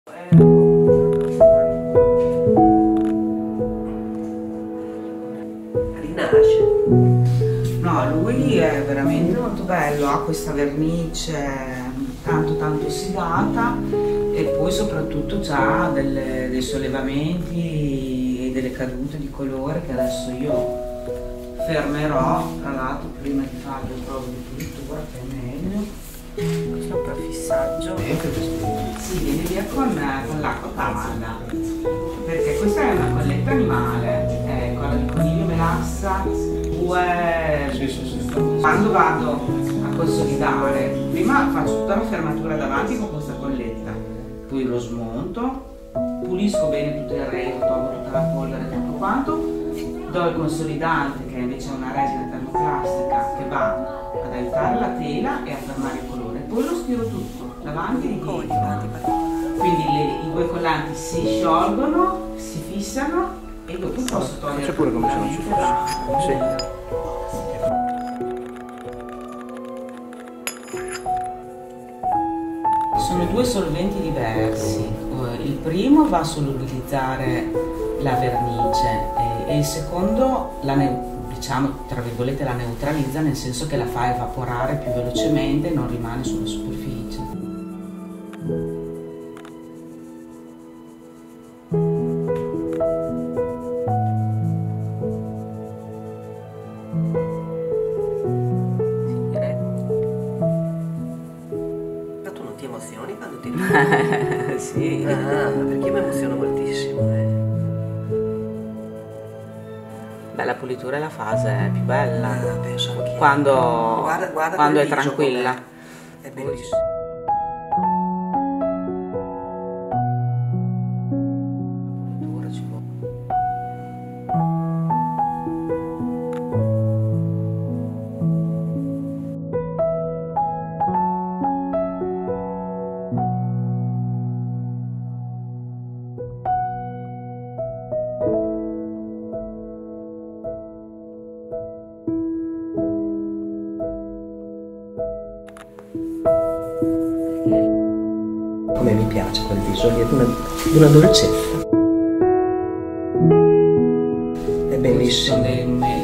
Rinasce. No, lui è veramente molto bello, ha questa vernice tanto ossidata e poi soprattutto ha dei sollevamenti e delle cadute di colore che adesso io fermerò, tra l'altro prima di fare le prove di pulitura, che è meglio. Questo è un prefissaggio. Sì, viene via con l'acqua calda, perché questa è una colletta animale, quella di coniglio melassa, quando vado a consolidare, prima faccio tutta la fermatura davanti con questa colletta, poi lo smonto, pulisco bene tutto il retro, tolgo tutta la polvere e tutto quanto, do il consolidante che invece è una resina termoplastica che va ad aiutare la tela e a fermare il colore, poi lo stiro tutto davanti e dietro, quindi i due collanti si sciolgono, si fissano e dopo posso togliere. C'è pure come se non ci fosse. Sì. Sono due solventi diversi. Il primo va a solubilizzare la vernice e il secondo diciamo tra virgolette la neutralizza, nel senso che la fa evaporare più velocemente e non rimane sulla superficie. Ti emozioni quando ti Sì. perché io mi emoziono moltissimo. Beh, la pulitura è la fase più bella. Penso anch'io. Quando quel è viso tranquilla. com'è. È bellissimo. Pulitura ci vuole. Come mi piace quel viso lì, di una dolcezza. È bellissimo. Ci sono